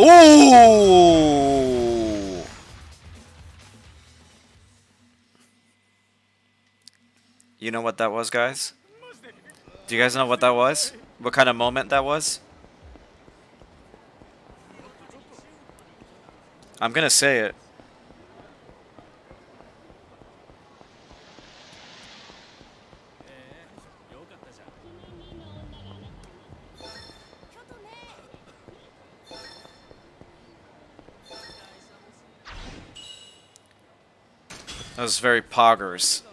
Ooh! You know what that was, guys? Do you guys know what that was? What kind of moment that was? I'm gonna say it. That was very poggers.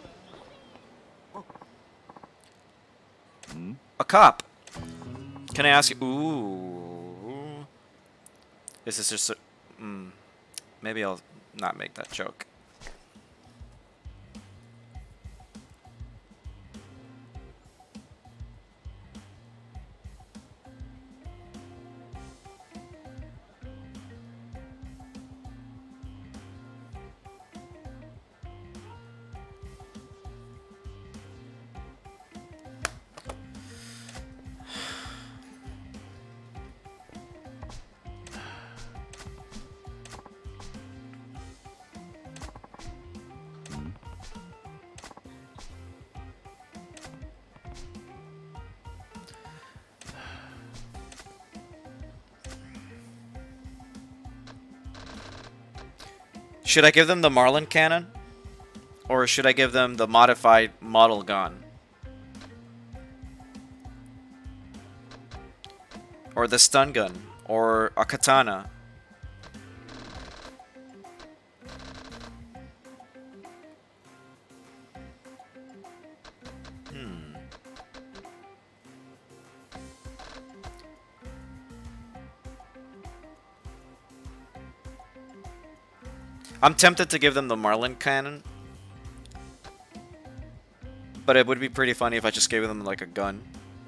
A cop. Can I ask you? Ooh. Is this just? Maybe I'll not make that joke. Should I give them the Marlin cannon? Or should I give them the modified model gun? Or the stun gun? Or a katana? I'm tempted to give them the Marlin cannon. But it would be pretty funny if I just gave them like a gun.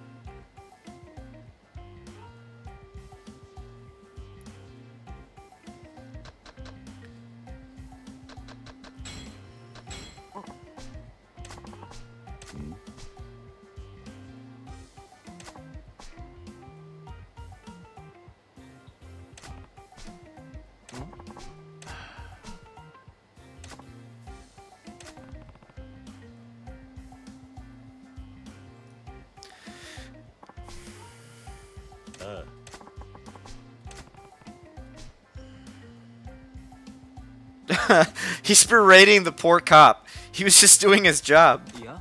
He's berating the poor cop. He was just doing his job. Yeah.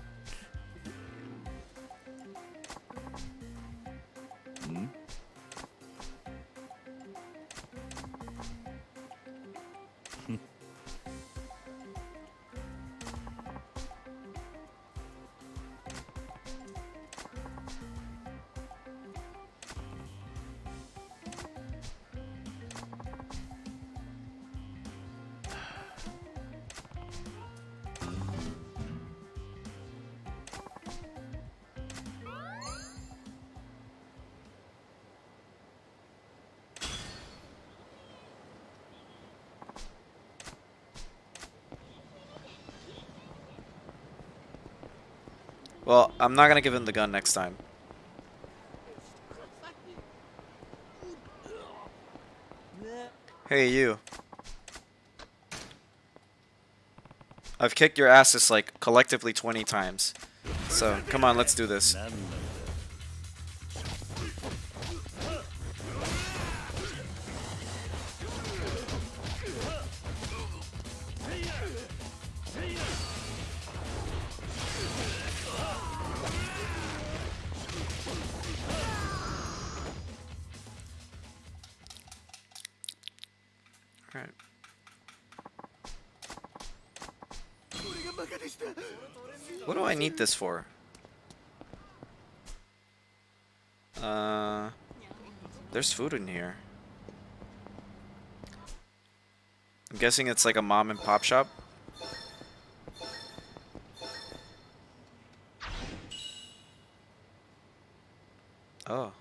Well, I'm not gonna give him the gun next time. Hey, you. I've kicked your asses like collectively 20 times. So, come on, let's do this. Alright. What do I need this for? There's food in here. I'm guessing it's like a mom and pop shop. Oh.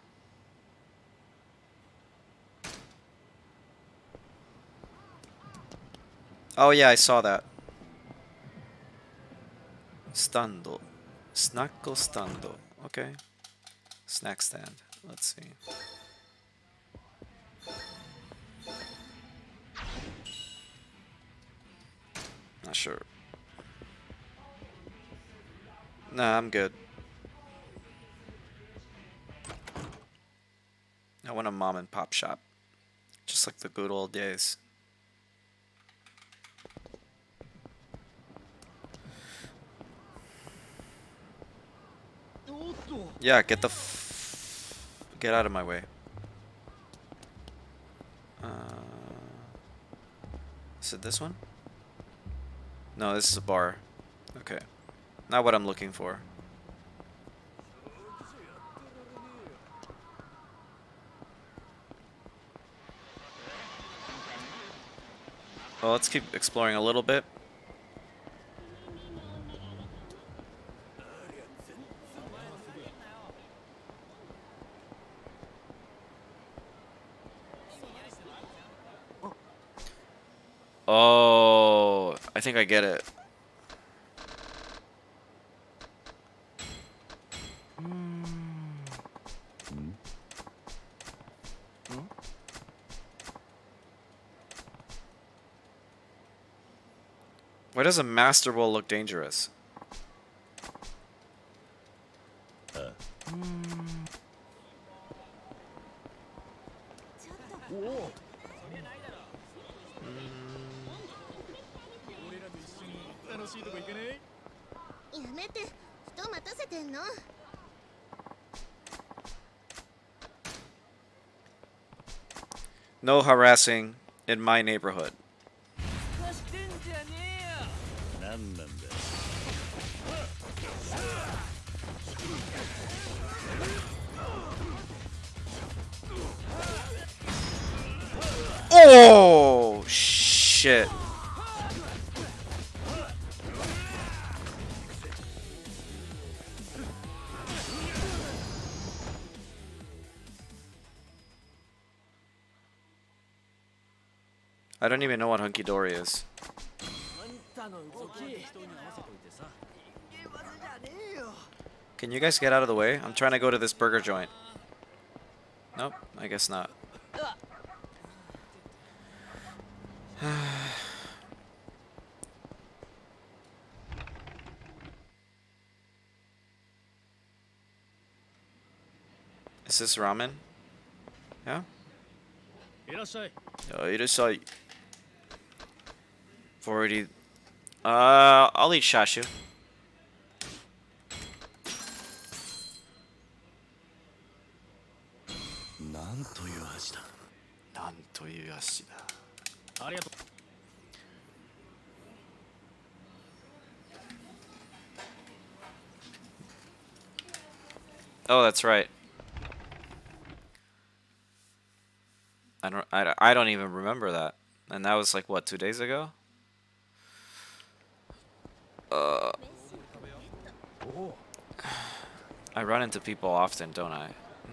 Oh yeah, I saw that. Stando. Snacko stando. Okay. Snack stand. Let's see. Not sure. Nah, I'm good. I want a mom and pop shop. Just like the good old days. Yeah, get out of my way. Is it this one? No, this is a bar. Okay. Not what I'm looking for. Well, let's keep exploring a little bit. Oh, I think I get it. Why does a master ball look dangerous? No harassing in my neighborhood. Oh, shit. I don't even know what hunky dory is. Can you guys get out of the way? I'm trying to go to this burger joint. Nope, I guess not. Is this ramen? Yeah? Irasai. 40. I'll eat shashu. Oh, that's right. I don't even remember that. And that was like what, 2 days ago? I run into people often, don't I?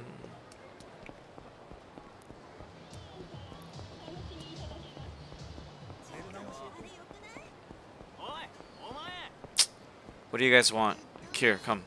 What do you guys want? Here, come.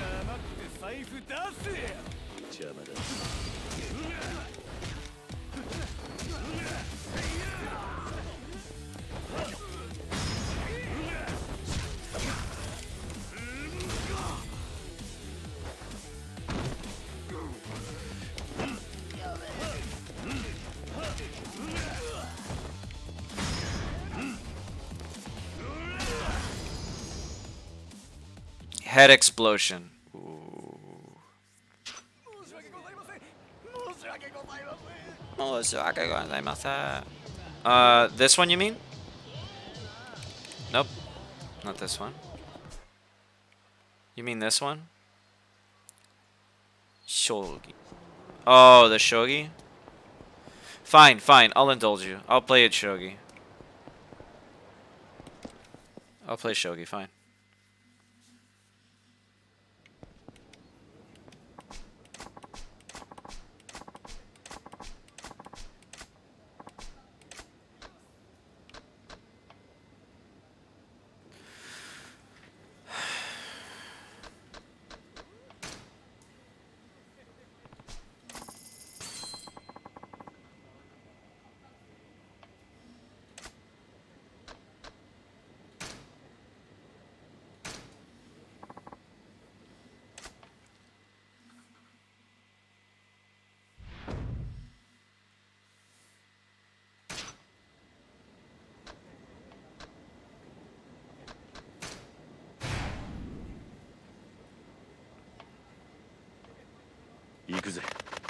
Head explosion. Ooh. This one you mean? Nope. Not this one. You mean this one? Shogi. Oh, the shogi? Fine, fine. I'll indulge you. I'll play it shogi. I'll play shogi, fine. くぜ。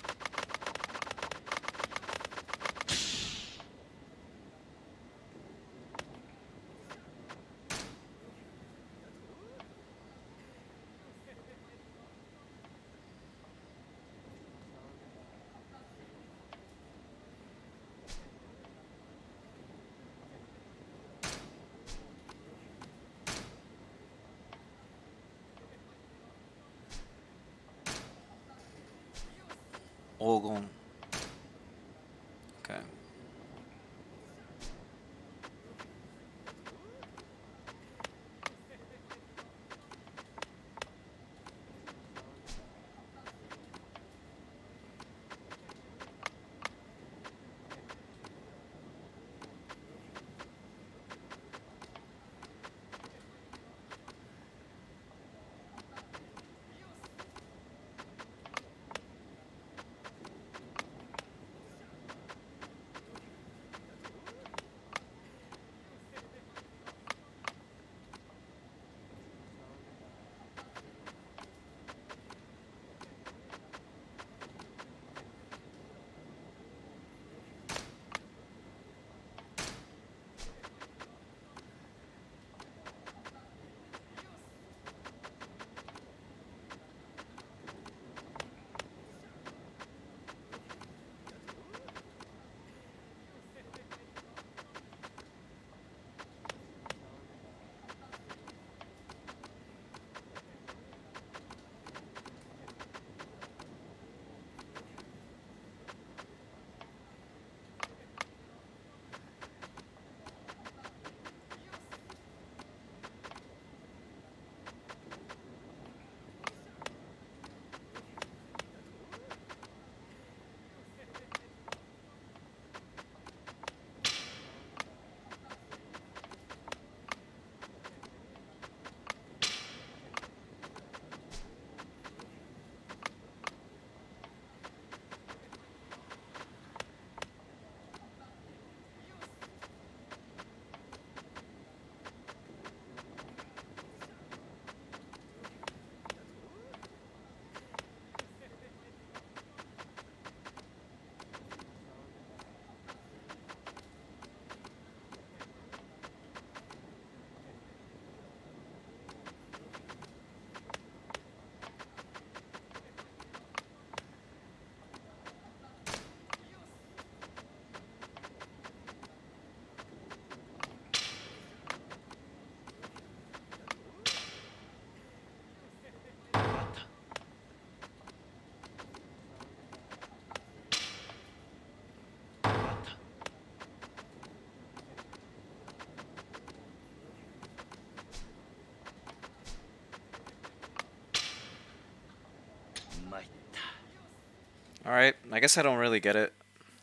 黄金。Okay. Alright, I guess I don't really get it.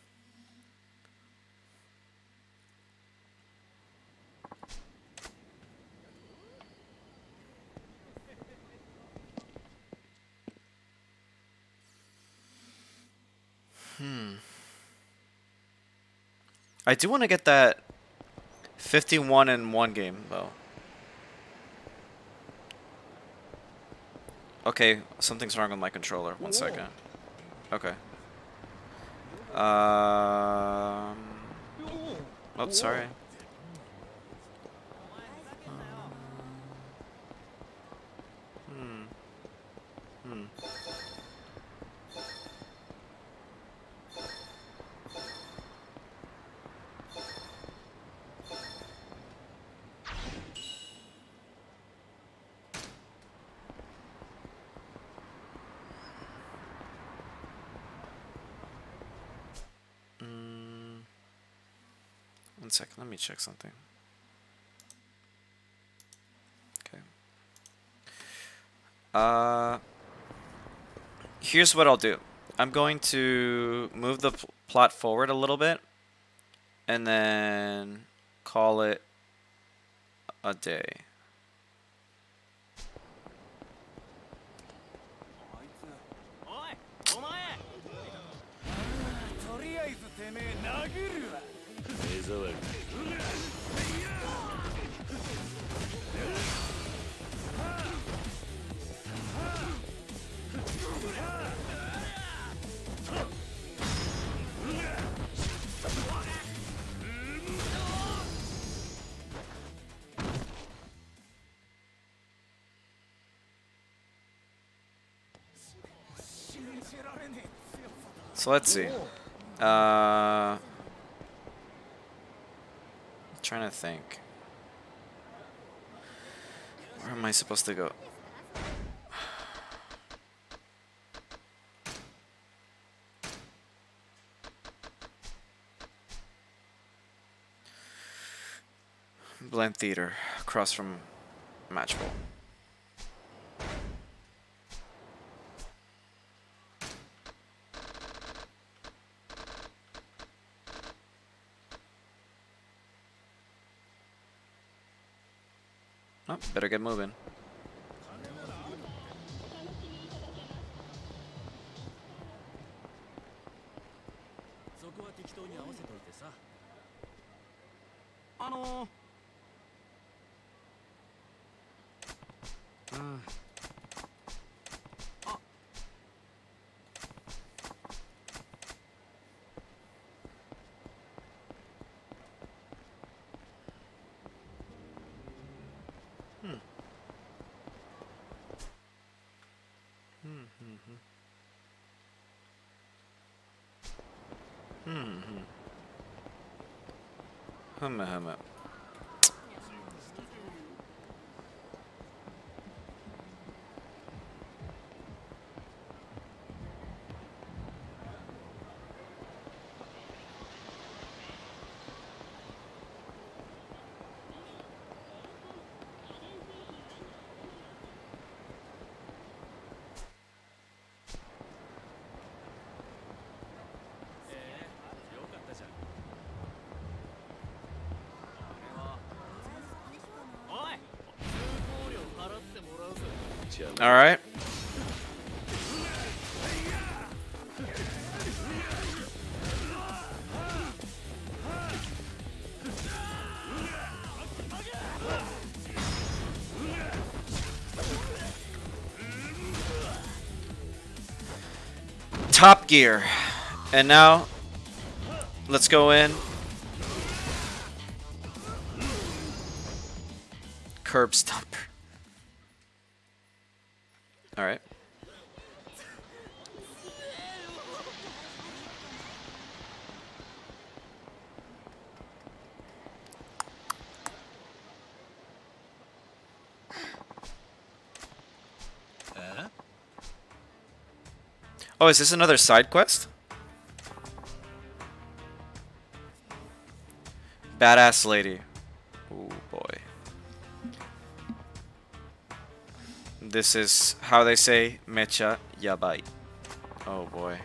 I do want to get that 51 in one game, though. Okay, something's wrong with my controller. 1 second. Okay. Oh, sorry. One second, let me check something. Okay. Here's what I'll do. I'm going to move the plot forward a little bit and then call it a day. So let's see. I'm trying to think. Where am I supposed to go? Blend Theater, across from Matchbowl. Oh, better get moving. Humma. All right. Top Gear. And now, let's go in. Curb Stomper. All right. Oh, is this another side quest? Badass lady. Oh boy. This is how they say mecha yabai. Oh boy.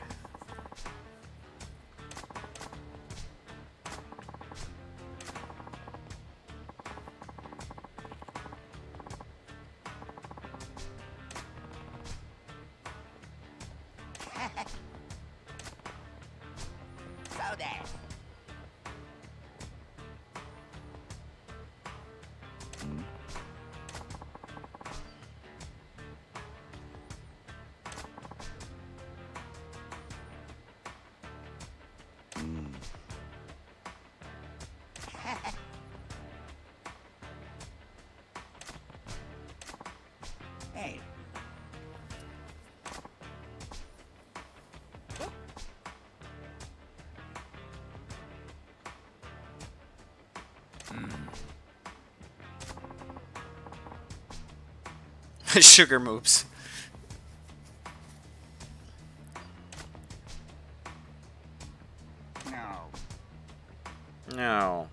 Sugar moves. No.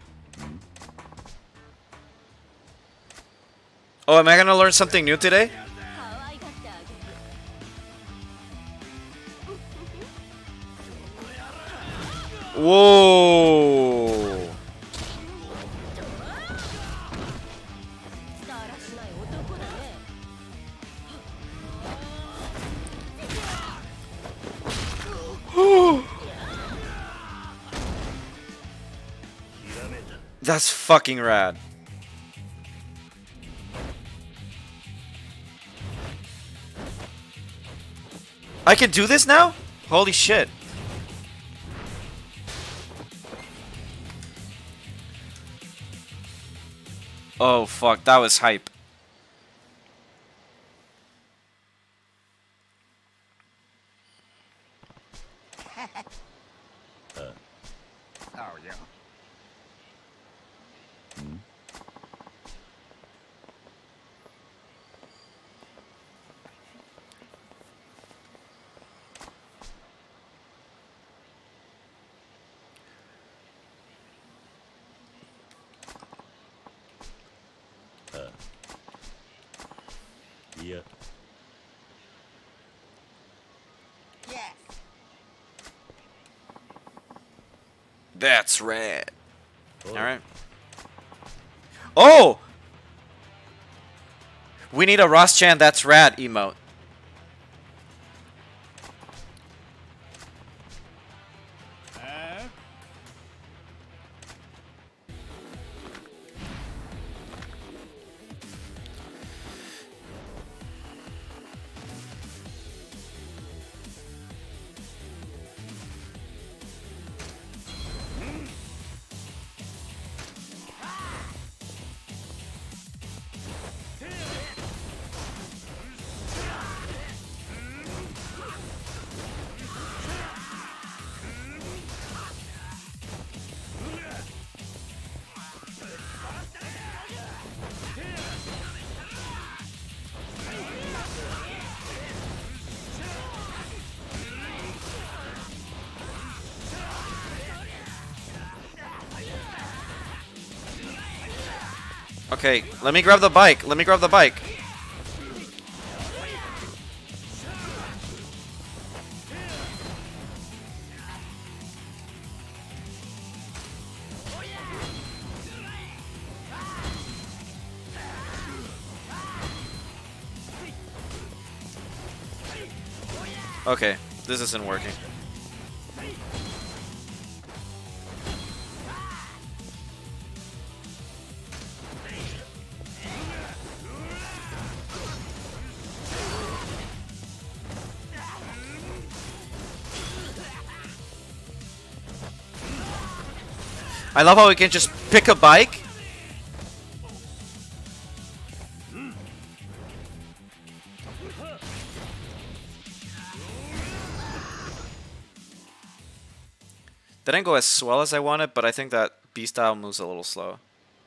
Oh, am I gonna learn something new today? Whoa. That's fucking rad. I can do this now? Holy shit. Oh fuck, that was hype. That's rad. Alright. Oh! We need a Ross-chan that's rad emote. Okay, let me grab the bike. Let me grab the bike. Okay, this isn't working. I love how we can just pick a bike. Didn't go as well as I wanted, but I think that B-style moves a little slow.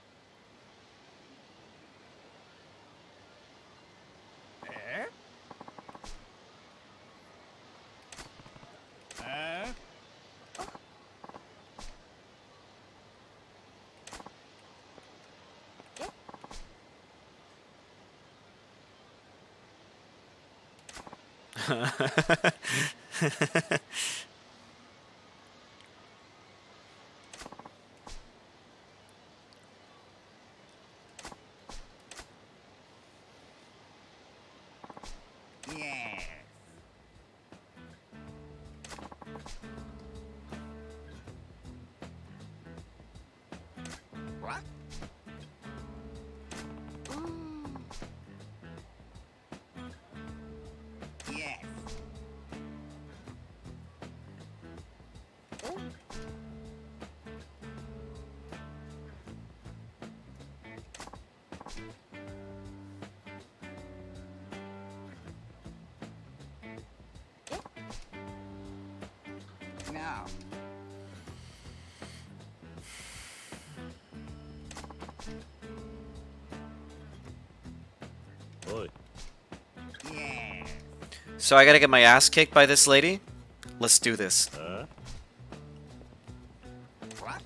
Now. Yeah. So I gotta get my ass kicked by this lady? Let's do this. What?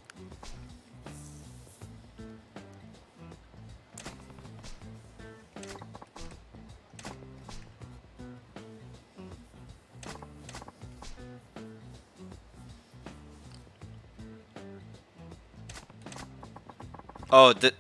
Oh, the...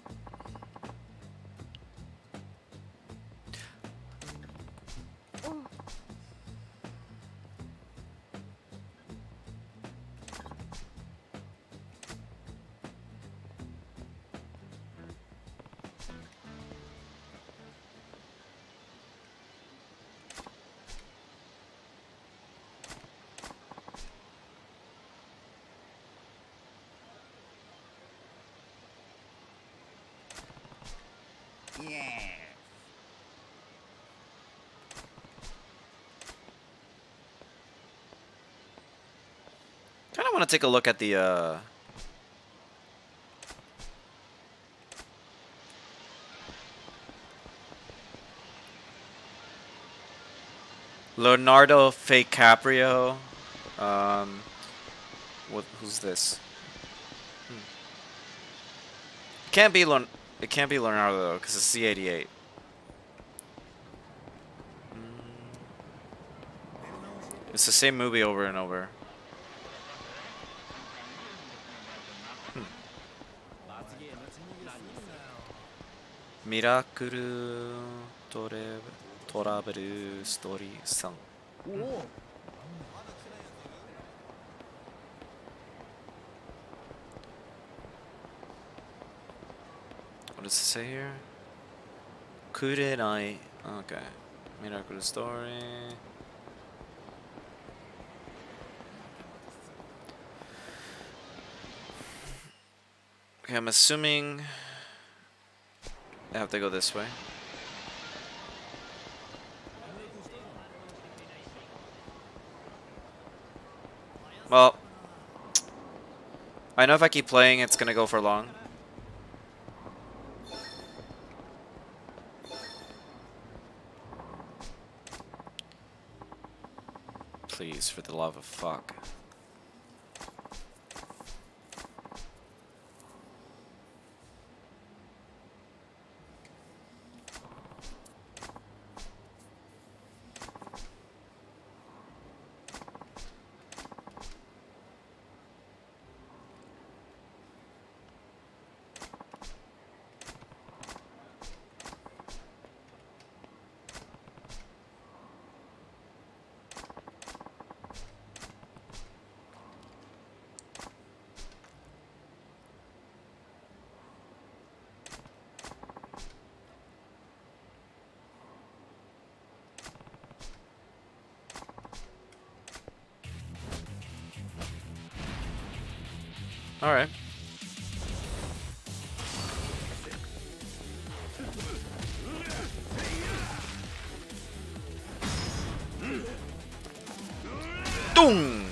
Yeah. Kind of want to take a look at the, Leonardo DiCaprio. Who's this? It can't be Leonardo though, because it's C88. It's the same movie over and over. ミラクルトラベルストーリー3。What does it say here? Kurenai. Okay. Miracle story. Okay, I'm assuming I have to go this way. Well, I know if I keep playing, it's gonna go for long. Please, for the love of fuck. All right. Doom.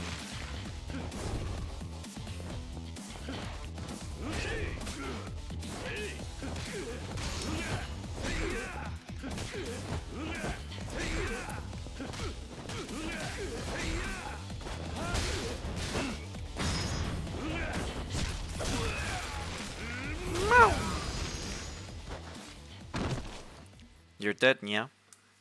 You're dead, yeah.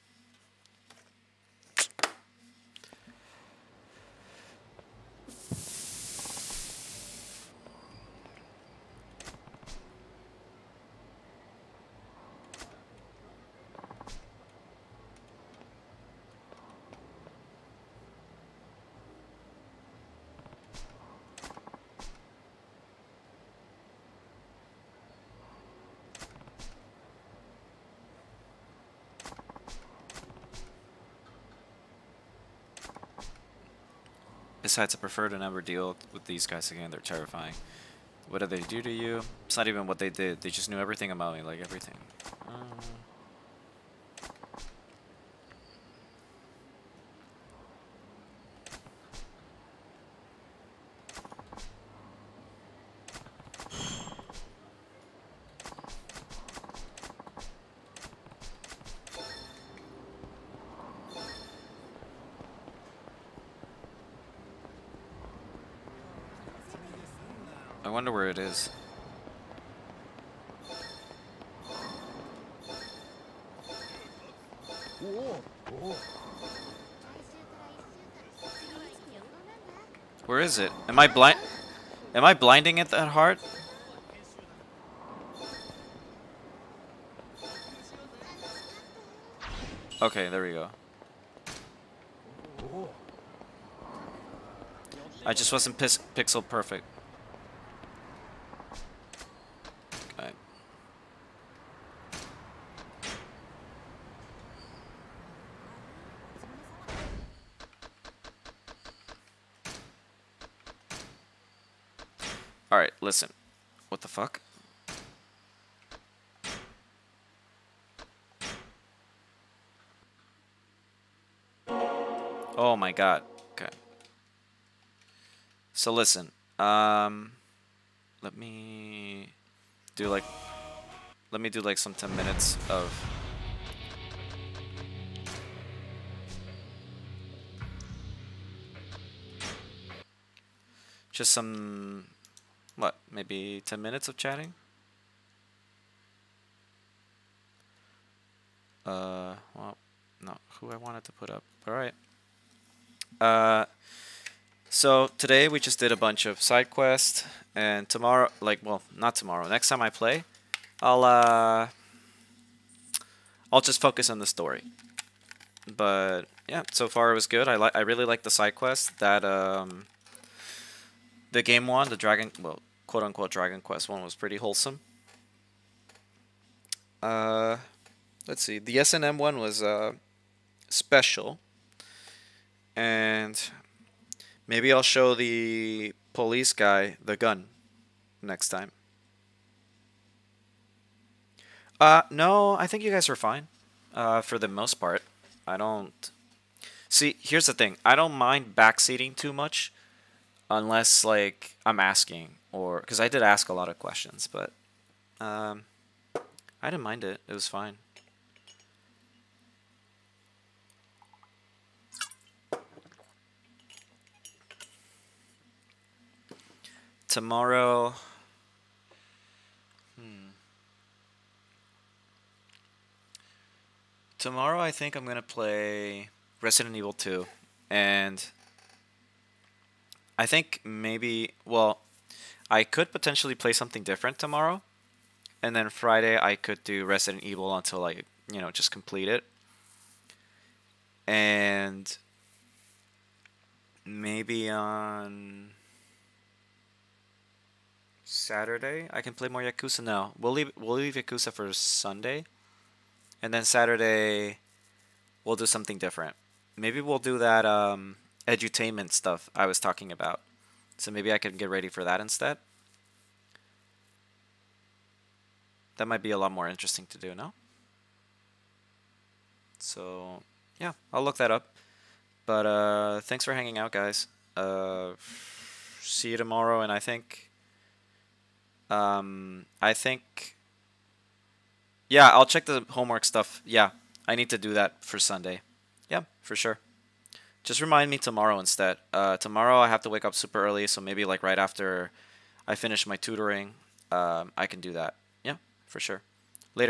Besides, I prefer to never deal with these guys again. They're terrifying. What did they do to you? It's not even what they did. They just knew everything about me, like everything. I wonder where it is. Where is it? Am I blind? Am I blinding it that hard? Okay, there we go. I just wasn't pixel perfect. Okay. Alright, listen. What the fuck? Oh my god. Okay. So listen. Let me do like some 10 minutes of just some, what, maybe 10 minutes of chatting? Well, no, who I wanted to put up. Alright. So today we just did a bunch of side quests, and tomorrow, like, well, not tomorrow. Next time I play, I'll uh, I'll just focus on the story. But yeah, so far it was good. I really like the side quest that the game one, the Dragon, well, quote unquote Dragon Quest one was pretty wholesome. Uh, let's see, the S&M one was special, and maybe I'll show the police guy the gun next time. No, I think you guys are fine. For the most part, I don't. See, here's the thing. I don't mind backseating too much, unless like I'm asking, or because I did ask a lot of questions, but um, I didn't mind it. It was fine. Tomorrow. Tomorrow, I think I'm gonna play Resident Evil 2, and I think maybe, well, I could potentially play something different tomorrow, and then Friday I could do Resident Evil until I, just complete it, and maybe on Saturday I can play more Yakuza. No, we'll leave Yakuza for Sunday, and then Saturday we'll do something different. Maybe we'll do that edutainment stuff I was talking about. So maybe I can get ready for that instead. That might be a lot more interesting to do, no? So, yeah, I'll look that up. But thanks for hanging out, guys. See you tomorrow, and I think, yeah, I'll check the homework stuff. Yeah, I need to do that for Sunday. Yeah, for sure. Just remind me tomorrow instead. Tomorrow I have to wake up super early, so maybe like right after I finish my tutoring, I can do that. Yeah, for sure.